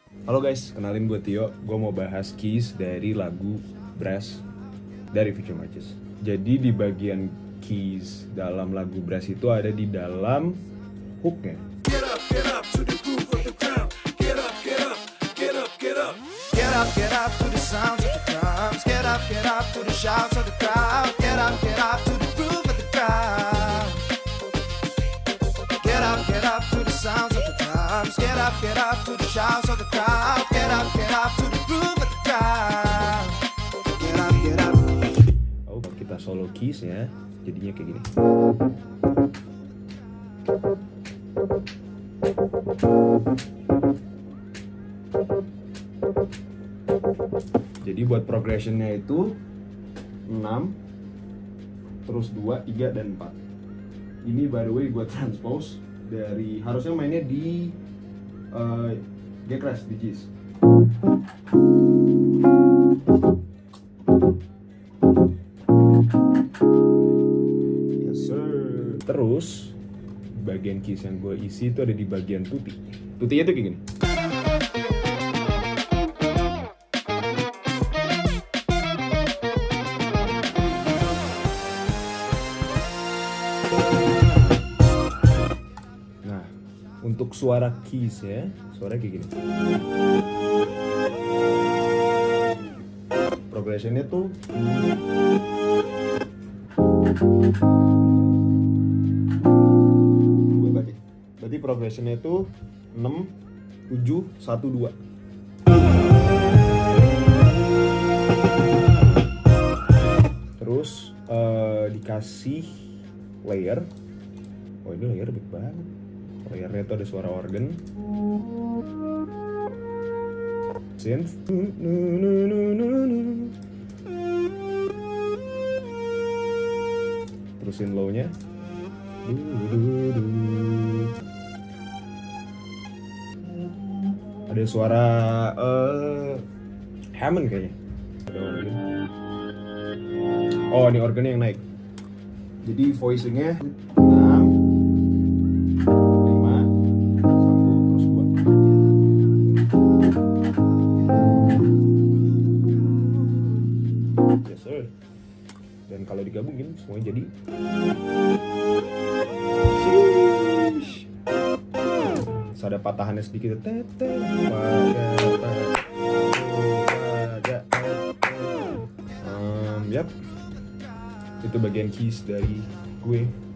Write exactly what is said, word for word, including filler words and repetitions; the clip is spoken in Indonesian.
Halo guys, kenalin gue Tio. Gue mau bahas keys dari lagu Brass dari Future Matches. Jadi di bagian keys dalam lagu Brass itu ada di dalam hooknya. Get up, get up to the groove of the ground. Get up, get up, get up, get up. Get up, get up to the sounds of the drums. Get up, get up to the shouts of the crowd. Get up, get up to the groove of the crowd. Get up, get up to the sounds of the drums. Get up, get up to the shouts of the crowd. Get up, get up to the groove of the crowd. Get up, get up. Oh, kita solo keys ya, jadinya kayak gini. Jadi buat progressionnya itu enam, terus dua, tiga, dan empat. Ini by the way gue transpose dari, harusnya mainnya di uh, G crash di G's. Yes sir. Terus bagian keys yang gue isi itu ada di bagian tuti. Tutinya tuh kayak gini. Nah, untuk suara keys ya, suara kayak gini. Progressionnya tuh berarti, berarti progressionnya itu enam, tujuh, satu, dua. Terus uh, dikasih layer. Oh ini layer baik banget. Layernya tuh ada suara organ, synth, terusin low-nya. Ada suara uh, Hammond kayaknya. Ada organ. Oh, ini organnya yang naik. Jadi voicingnya enam, lima, satu, terus dua. Yes sir. Dan kalau digabungin semuanya jadi Sheesh. So, ada patahannya sedikit. Um, yap. Itu bagian keys dari gue.